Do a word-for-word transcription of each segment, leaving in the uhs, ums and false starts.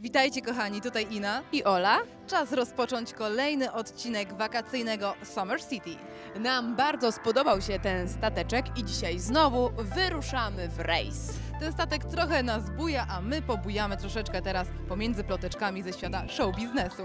Witajcie kochani, tutaj Ina i Ola. Czas rozpocząć kolejny odcinek wakacyjnego Summer City. Nam bardzo spodobał się ten stateczek i dzisiaj znowu wyruszamy w rejs. Ten statek trochę nas buja, a my pobujamy troszeczkę teraz pomiędzy ploteczkami ze świata show biznesu.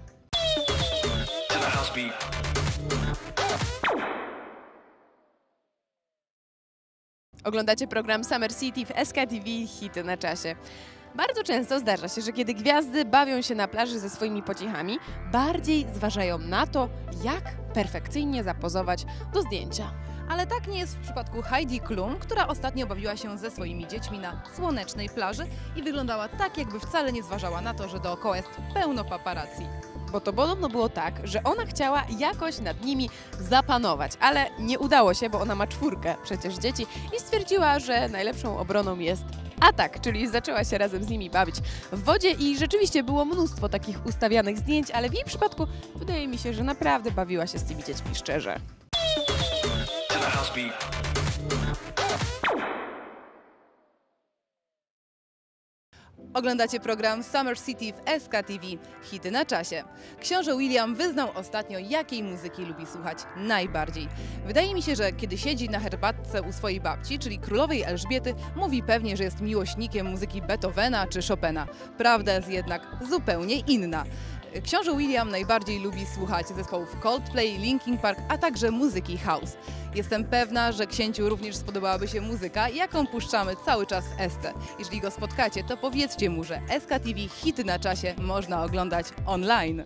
Oglądacie program Summer City w S K T V Hity na czasie. Bardzo często zdarza się, że kiedy gwiazdy bawią się na plaży ze swoimi pociechami, bardziej zważają na to, jak perfekcyjnie zapozować do zdjęcia. Ale tak nie jest w przypadku Heidi Klum, która ostatnio bawiła się ze swoimi dziećmi na słonecznej plaży i wyglądała tak, jakby wcale nie zważała na to, że dookoła jest pełno paparazzi. Bo to podobno było tak, że ona chciała jakoś nad nimi zapanować, ale nie udało się, bo ona ma czwórkę przecież dzieci i stwierdziła, że najlepszą obroną jest atak, czyli zaczęła się razem z nimi bawić w wodzie i rzeczywiście było mnóstwo takich ustawianych zdjęć, ale w jej przypadku wydaje mi się, że naprawdę bawiła się z tymi dziećmi szczerze. Oglądacie program Summer City w S K T V Hity na czasie. Książę William wyznał ostatnio, jakiej muzyki lubi słuchać najbardziej. Wydaje mi się, że kiedy siedzi na herbatce u swojej babci, czyli królowej Elżbiety, mówi pewnie, że jest miłośnikiem muzyki Beethovena czy Chopina. Prawda jest jednak zupełnie inna. Książę William najbardziej lubi słuchać zespołów Coldplay, Linkin Park, a także muzyki house. Jestem pewna, że księciu również spodobałaby się muzyka, jaką puszczamy cały czas w Esce. Jeżeli go spotkacie, to powiedzcie mu, że S K T V Hity na czasie można oglądać online.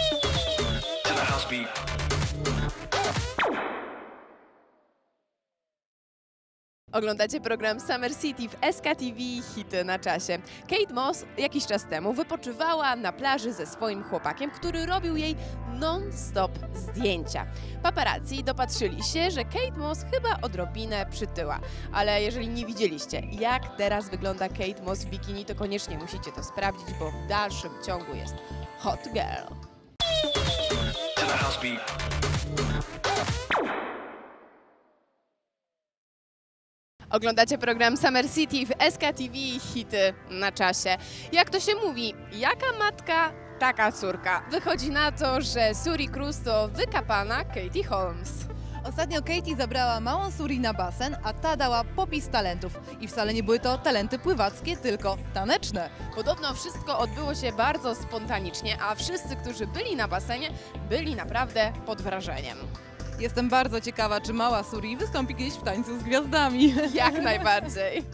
Oglądacie program Summer City w S K T V Hity na czasie. Kate Moss jakiś czas temu wypoczywała na plaży ze swoim chłopakiem, który robił jej non-stop zdjęcia. Paparazzi dopatrzyli się, że Kate Moss chyba odrobinę przytyła. Ale jeżeli nie widzieliście, jak teraz wygląda Kate Moss w bikini, to koniecznie musicie to sprawdzić, bo w dalszym ciągu jest hot girl. Oglądacie program Summer City w S K T V Hity na czasie. Jak to się mówi, jaka matka, taka córka. Wychodzi na to, że Suri Cruz to wykapana Katie Holmes. Ostatnio Katie zabrała małą Suri na basen, a ta dała popis talentów. I wcale nie były to talenty pływackie, tylko taneczne. Podobno wszystko odbyło się bardzo spontanicznie, a wszyscy, którzy byli na basenie, byli naprawdę pod wrażeniem. Jestem bardzo ciekawa, czy mała Suri wystąpi kiedyś w tańcu z gwiazdami. Jak najbardziej.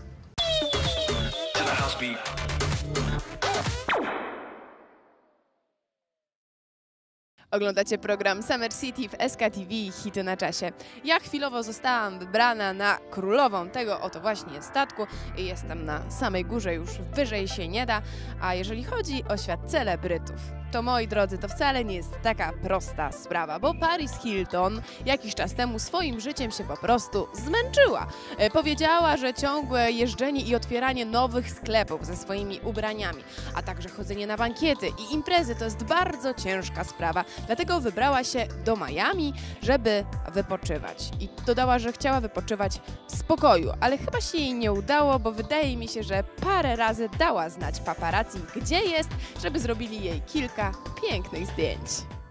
Oglądacie program Summer City w S K T V Hity na czasie. Ja chwilowo zostałam wybrana na królową tego oto właśnie statku i jestem na samej górze, już wyżej się nie da. A jeżeli chodzi o świat celebrytów, to moi drodzy, to wcale nie jest taka prosta sprawa, bo Paris Hilton jakiś czas temu swoim życiem się po prostu zmęczyła. E, powiedziała, że ciągłe jeżdżenie i otwieranie nowych sklepów ze swoimi ubraniami, a także chodzenie na bankiety i imprezy to jest bardzo ciężka sprawa. Dlatego wybrała się do Miami, żeby wypoczywać. I dodała, że chciała wypoczywać w spokoju, ale chyba się jej nie udało, bo wydaje mi się, że parę razy dała znać paparazzi, gdzie jest, żeby zrobili jej kilka pięknych zdjęć.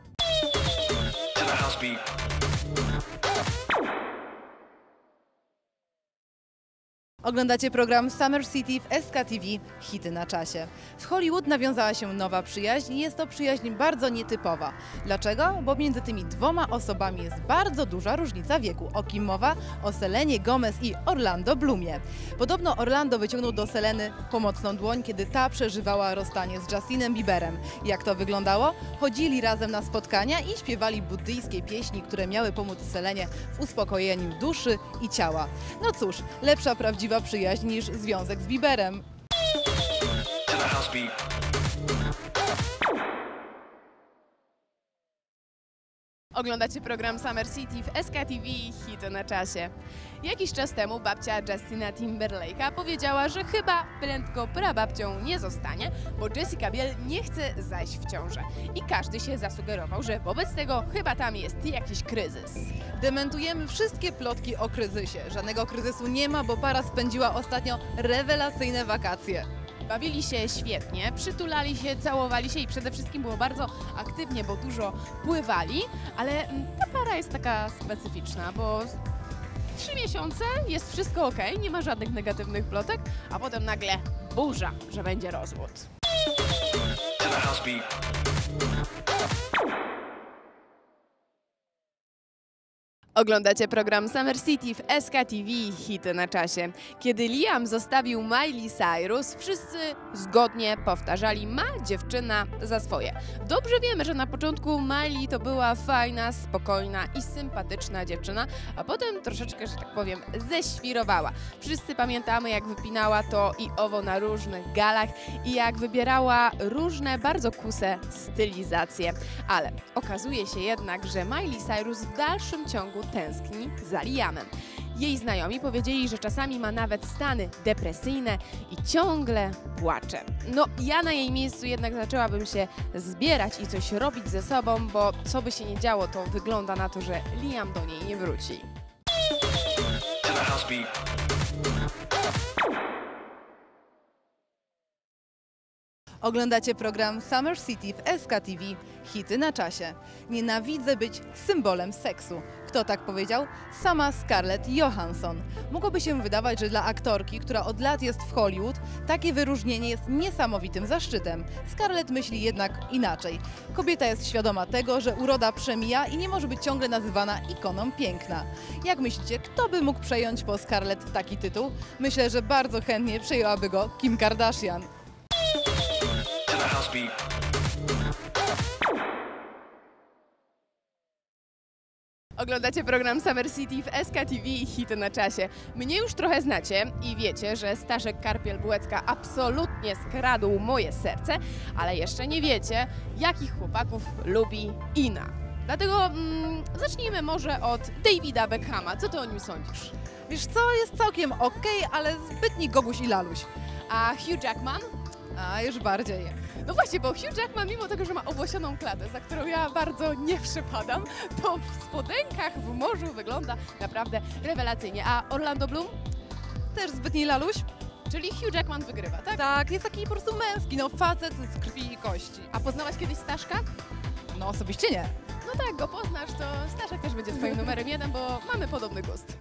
Oglądacie program Summer City w S K T V Hity na czasie. W Hollywood nawiązała się nowa przyjaźń i jest to przyjaźń bardzo nietypowa. Dlaczego? Bo między tymi dwoma osobami jest bardzo duża różnica wieku. O kim mowa? O Selenie Gomez i Orlando Bloomie. Podobno Orlando wyciągnął do Seleny pomocną dłoń, kiedy ta przeżywała rozstanie z Justinem Bieberem. Jak to wyglądało? Chodzili razem na spotkania i śpiewali buddyjskie pieśni, które miały pomóc Selenie w uspokojeniu duszy i ciała. No cóż, lepsza prawdziwa przyjaźń niż związek z Bieberem. Oglądacie program Summer City w S K T V Hity na czasie. Jakiś czas temu babcia Justina Timberlake'a powiedziała, że chyba prędko prababcią nie zostanie, bo Jessica Biel nie chce zajść w ciążę. I każdy się zasugerował, że wobec tego chyba tam jest jakiś kryzys. Dementujemy wszystkie plotki o kryzysie. Żadnego kryzysu nie ma, bo para spędziła ostatnio rewelacyjne wakacje. Bawili się świetnie, przytulali się, całowali się i przede wszystkim było bardzo aktywnie, bo dużo pływali, ale mm, ta para jest taka specyficzna, bo trzy miesiące jest wszystko ok, nie ma żadnych negatywnych plotek, a potem nagle burza, że będzie rozwód. Oglądacie program Summer City w S K T V Hity na czasie. Kiedy Liam zostawił Miley Cyrus, wszyscy zgodnie powtarzali: ma dziewczyna za swoje. Dobrze wiemy, że na początku Miley to była fajna, spokojna i sympatyczna dziewczyna, a potem troszeczkę, że tak powiem, ześwirowała. Wszyscy pamiętamy, jak wypinała to i owo na różnych galach i jak wybierała różne, bardzo kuse stylizacje. Ale okazuje się jednak, że Miley Cyrus w dalszym ciągu tęskni za Liamem. Jej znajomi powiedzieli, że czasami ma nawet stany depresyjne i ciągle płacze. No, ja na jej miejscu jednak zaczęłabym się zbierać i coś robić ze sobą, bo co by się nie działo, to wygląda na to, że Liam do niej nie wróci. Oglądacie program Summer City w S K T V Hity na czasie. Nienawidzę być symbolem seksu. Kto tak powiedział? Sama Scarlett Johansson. Mogłoby się wydawać, że dla aktorki, która od lat jest w Hollywood, takie wyróżnienie jest niesamowitym zaszczytem. Scarlett myśli jednak inaczej. Kobieta jest świadoma tego, że uroda przemija i nie może być ciągle nazywana ikoną piękna. Jak myślicie, kto by mógł przejąć po Scarlett taki tytuł? Myślę, że bardzo chętnie przejęłaby go Kim Kardashian. Oglądacie program Summer City w S K T V Hity na czasie. Mnie już trochę znacie i wiecie, że Staszek Karpiel-Bułecka absolutnie skradł moje serce, ale jeszcze nie wiecie, jakich chłopaków lubi Ina. Dlatego mm, zacznijmy może od Davida Beckhama. Co ty o nim sądzisz? Wiesz co, jest całkiem okej, ale zbytni goguś i laluś. A Hugh Jackman? A, już bardziej. No właśnie, bo Hugh Jackman, mimo tego, że ma owłosioną klatę, za którą ja bardzo nie przepadam, to w spodenkach w morzu wygląda naprawdę rewelacyjnie. A Orlando Bloom? Też zbytni laluś? Czyli Hugh Jackman wygrywa, tak? Tak, jest taki po prostu męski, no facet z krwi i kości. A poznałaś kiedyś Staszka? No osobiście nie. No tak, go poznasz, to Staszek też będzie twoim numerem jeden, bo mamy podobny gust.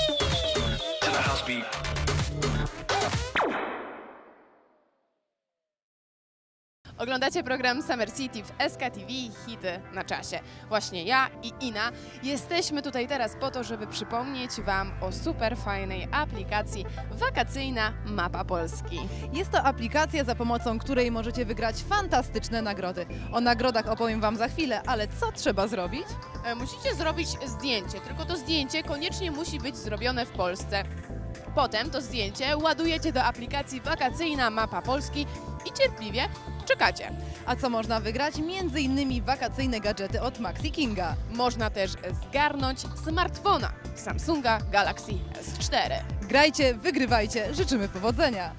Oglądacie program Summer City w S K T V Hity na czasie. Właśnie ja i Ina jesteśmy tutaj teraz po to, żeby przypomnieć Wam o super fajnej aplikacji Wakacyjna Mapa Polski. Jest to aplikacja, za pomocą której możecie wygrać fantastyczne nagrody. O nagrodach opowiem Wam za chwilę, ale co trzeba zrobić? E, musicie zrobić zdjęcie, tylko to zdjęcie koniecznie musi być zrobione w Polsce. Potem to zdjęcie ładujecie do aplikacji Wakacyjna Mapa Polski i cierpliwie czekacie. A co można wygrać? Między innymi wakacyjne gadżety od Maxi Kinga. Można też zgarnąć smartfona Samsunga Galaxy S cztery. Grajcie, wygrywajcie, życzymy powodzenia!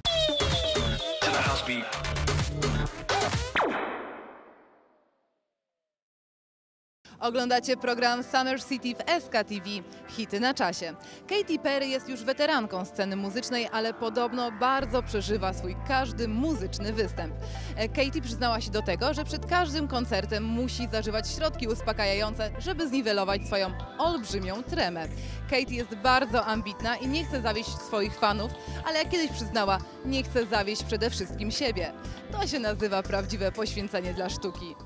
Oglądacie program Summer City w S K T V Hity na czasie. Katy Perry jest już weteranką sceny muzycznej, ale podobno bardzo przeżywa swój każdy muzyczny występ. Katy przyznała się do tego, że przed każdym koncertem musi zażywać środki uspokajające, żeby zniwelować swoją olbrzymią tremę. Katy jest bardzo ambitna i nie chce zawieść swoich fanów, ale jak kiedyś przyznała, nie chce zawieść przede wszystkim siebie. To się nazywa prawdziwe poświęcenie dla sztuki.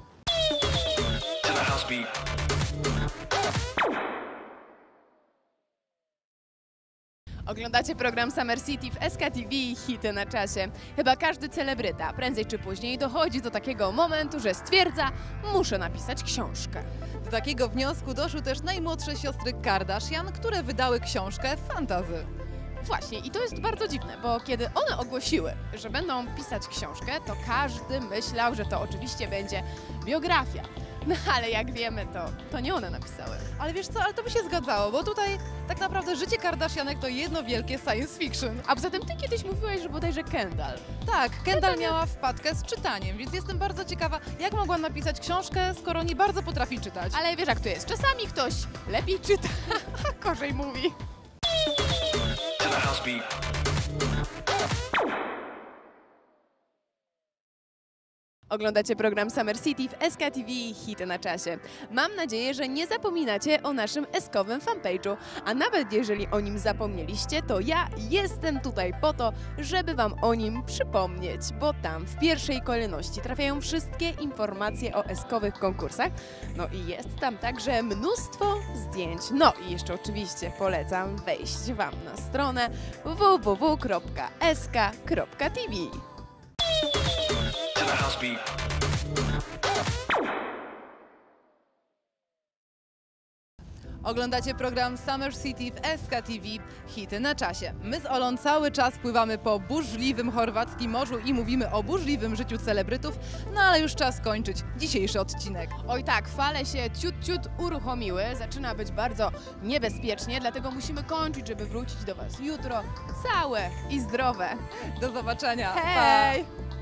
Oglądacie program Summer City w S K T V Hity na czasie. Chyba każdy celebryta prędzej czy później dochodzi do takiego momentu, że stwierdza: muszę napisać książkę. Do takiego wniosku doszły też najmłodsze siostry Kardashian, które wydały książkę Fantasy. Właśnie, i to jest bardzo dziwne, bo kiedy one ogłosiły, że będą pisać książkę, to każdy myślał, że to oczywiście będzie biografia. No ale jak wiemy, to, to nie one napisały. Ale wiesz co, ale to by się zgadzało, bo tutaj tak naprawdę życie Kardashianek to jedno wielkie science fiction. A poza tym ty kiedyś mówiłaś, że bodajże Kendall. Tak, Kendall miała wpadkę z czytaniem, więc jestem bardzo ciekawa, jak mogła napisać książkę, skoro nie bardzo potrafi czytać. Ale wiesz jak to jest, czasami ktoś lepiej czyta, a gorzej mówi. Oglądacie program Summer City w S K T V Hity na czasie. Mam nadzieję, że nie zapominacie o naszym eskowym fanpage'u, a nawet jeżeli o nim zapomnieliście, to ja jestem tutaj po to, żeby Wam o nim przypomnieć, bo tam w pierwszej kolejności trafiają wszystkie informacje o eskowych konkursach, no i jest tam także mnóstwo zdjęć. No i jeszcze oczywiście polecam wejść Wam na stronę w w w kropka s k kropka t v. To the house beat. Oglądacie program Summer City w S K T V Hity na czasie. My z Olą cały czas pływamy po burzliwym chorwackim morzu i mówimy o burzliwym życiu celebrytów, no ale już czas kończyć dzisiejszy odcinek. Oj tak, fale się ciut, ciut uruchomiły, zaczyna być bardzo niebezpiecznie, dlatego musimy kończyć, żeby wrócić do Was jutro całe i zdrowe. Do zobaczenia. Hej! Pa.